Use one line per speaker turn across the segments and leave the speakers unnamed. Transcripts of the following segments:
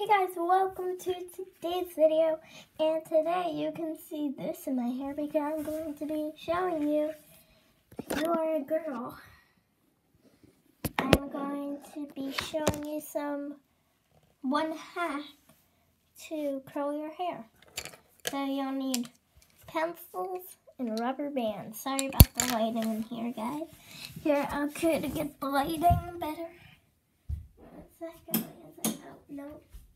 Hey guys, welcome to today's video, and today you can see this in my hair because I'm going to be showing you, you are a girl. I'm going to be showing you one hack to curl your hair. So you'll need pencils and rubber bands. Sorry about the lighting in here, guys. Here, I'll try to get the lighting better. 1 second, no.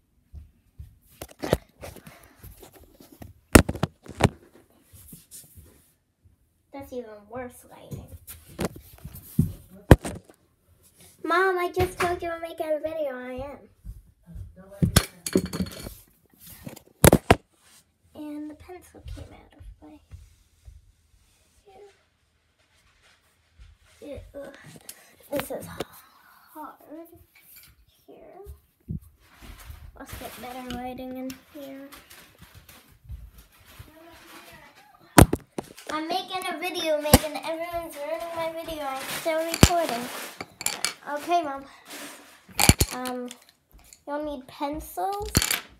That's even worse lighting. Mom, I just told you I'm making a video. I am. And the pencil came out of my hair. This is hard. Here. Let's get better lighting in here. I'm making a video, everyone's ruining my video. I'm still recording. Okay, Mom. You'll need pencils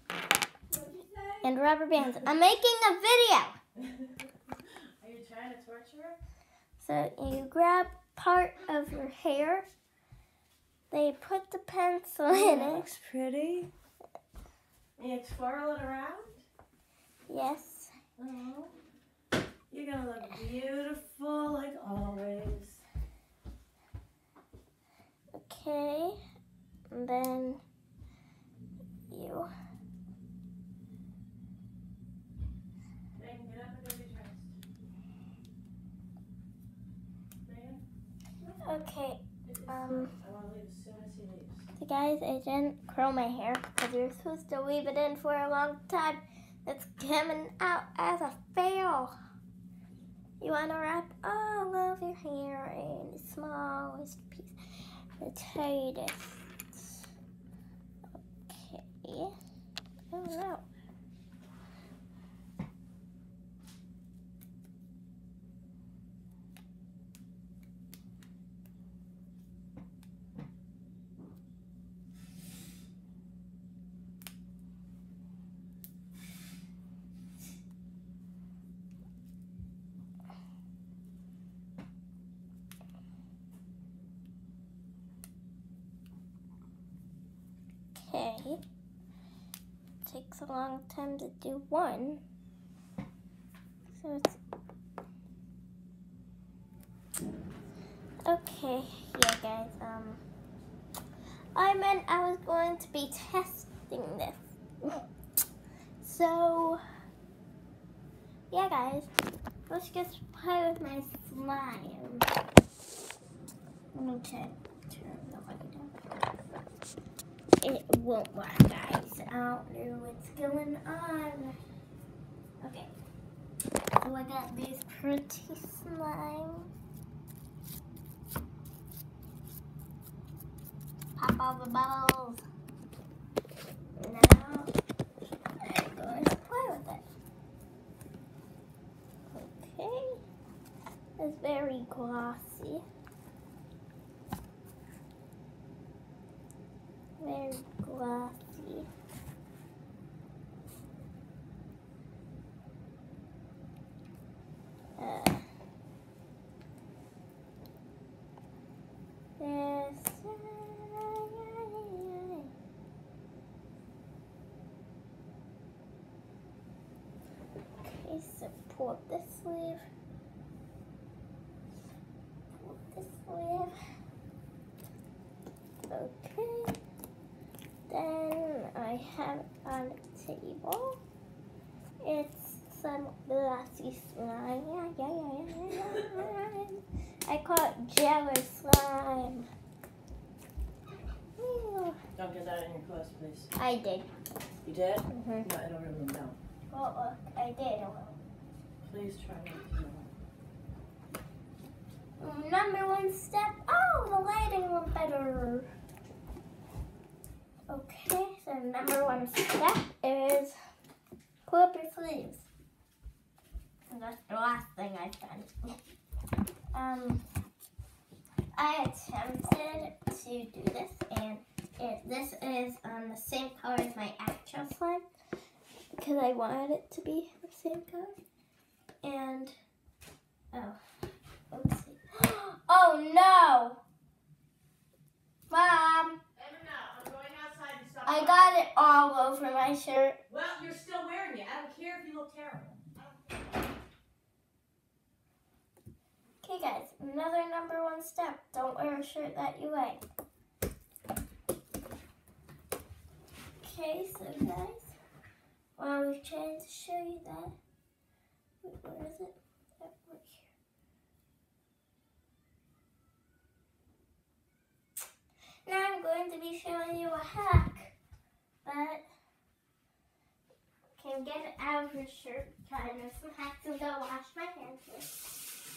and rubber bands. I'm making a video.
Are you trying to torture her?
So you grab part of your hair. They put the pencil in it.
Looks pretty. And you twirl it around?
Yes.
Oh. You're going to look beautiful like always.
Okay. And then you...
Megan, get up and go get dressed. Megan?
Okay.
I want to leave as soon as he leaves.
So guys, I didn't curl my hair because you're supposed to leave it in for a long time. It's coming out as a fail. You want to wrap all of your hair in the smallest piece, the tightest. Okay. Oh no. Okay, takes a long time to do one, so it's, okay, yeah guys, I meant I was going to be testing this, so, yeah guys, let's just play with my slime. Let me turn the light on. It won't work, guys. I don't know what's going on. Okay. So I got these pretty slime. Pop all the bubbles. Now I'm going to play with it. Okay. It's very glossy. Very glossy. Okay, so pull up this sleeve. Pull up this sleeve. Okay. Then I have on the table, it's some glossy slime. I call it jello slime.
Don't get that in your clothes, please.
I did.
You did?
Mm-hmm.
No, it'll ruin them down.
Oh, look, I did.
Please try not to.
Number one step. Oh, the lighting went better. Okay, so number one step is pull up your sleeves. And that's the last thing I've done. I attempted to do this, and this is the same color as my actual slime because I wanted it to be the same color. And, oh, let's see. Oh no! Mom!
I'm going outside to stop.
I got it all over my shirt.
Well, you're still wearing it. I don't care if you look terrible.
Okay guys, another #1 step. Don't wear a shirt that you like. Okay, so guys, while we're trying to show you that, wait, where is it? Oh, right here. Now I'm going to be showing you a hack, but can get it out of your shirt, kind of some hacks, and go wash my hands first.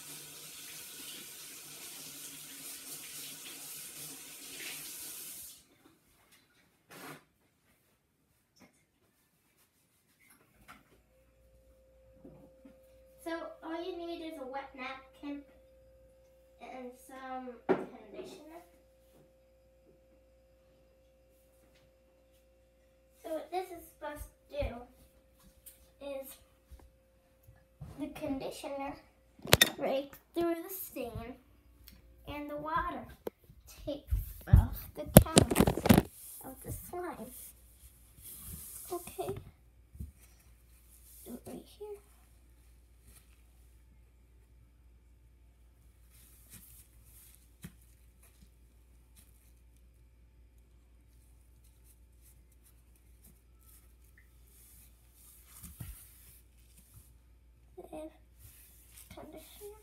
So all you need is a wet napkin and some conditioner. So what this is supposed to do is the conditioner break through the stain and the water takes off the chemicals of the slime. Okay, do it right here. There's conditioner.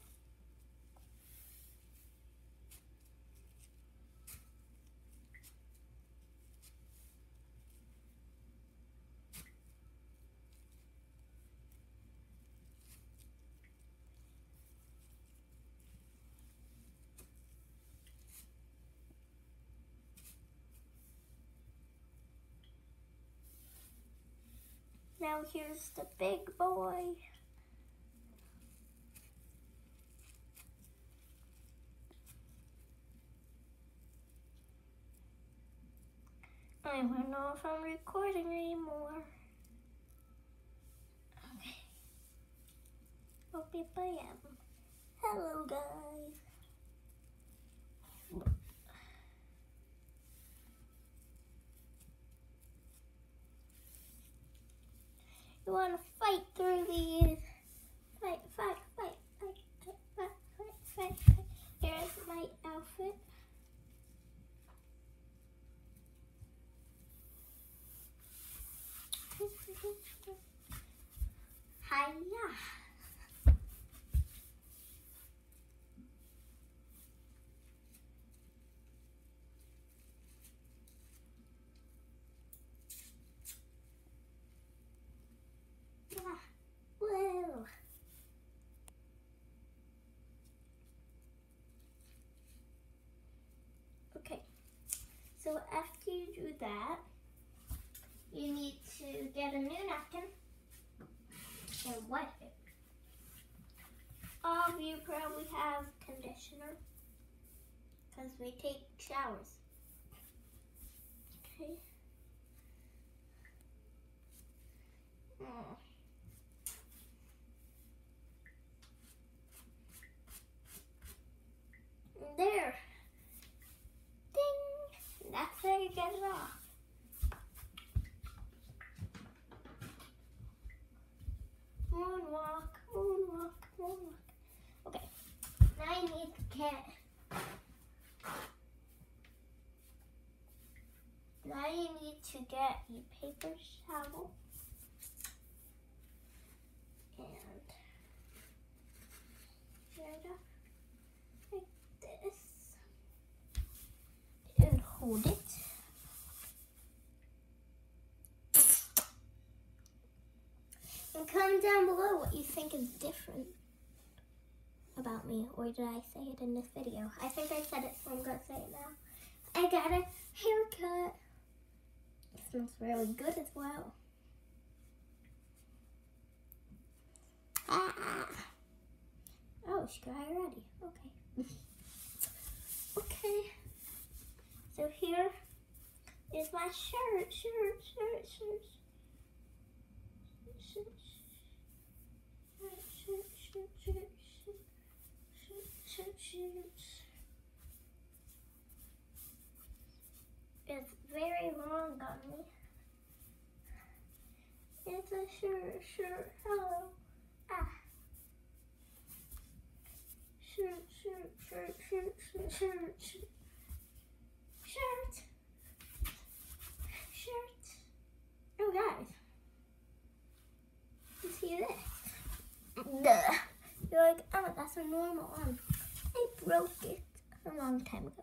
Now here's the big boy. I don't know if I'm recording anymore. Okay. Hope if I am. Hello guys. You want to fight through these? Fight, fight, fight, fight, fight, fight, fight, fight, fight. Here's my outfit. Hiya. Whoa. Okay, so after you do that, you need to get a new napkin and wet it. All of you probably have conditioner because we take showers. Okay. There. Ding. That's how you get it off. Moonwalk, moonwalk, moonwalk. Okay. Now you need to get. Now you need to get a paper towel and tear it up like this and hold it. And comment down below what you think is different about me, or did I say it in this video? I think I said it, so I'm gonna say it now. I got a haircut. It smells really good as well. Oh, she got already. Okay. Okay. So here It's my shirt. It's very long on me. It's a shirt. Hello. Ah. Shirt. Oh, guys. You see this? Duh. You're like, oh, that's a normal one. I broke it a long time ago.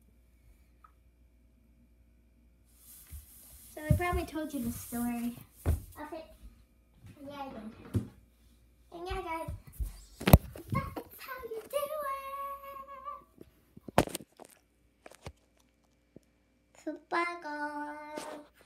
So I probably told you the story of it. Yeah, I did. And yeah, guys, that's how you do it. So bye, guys.